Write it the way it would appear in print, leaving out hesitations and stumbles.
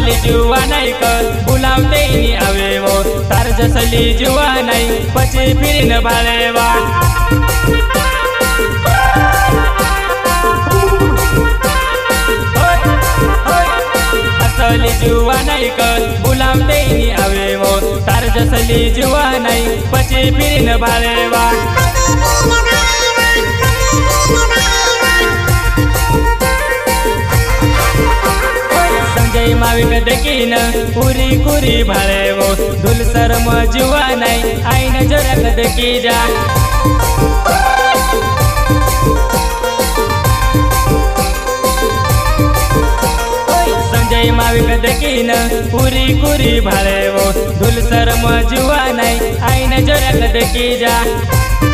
असली जुवा नहीं कर बुलावते नहीं आवे वो तार जसली जुवा नहीं पचे फिर न भालेवा असली जुवा नहीं कर बुलावते नहीं आवे वो तार जसली जुवा नहीं पचे फिर न भालेवा संजय माविक देखीन पूरी कुरी भाले वो धुल शर्म जुवा नहीं आईन जोरक देखी जा संजय माविक देखीन पूरी कुरी भाले वो धुल शर्म जुवा नहीं आईन जोरक देखी जा।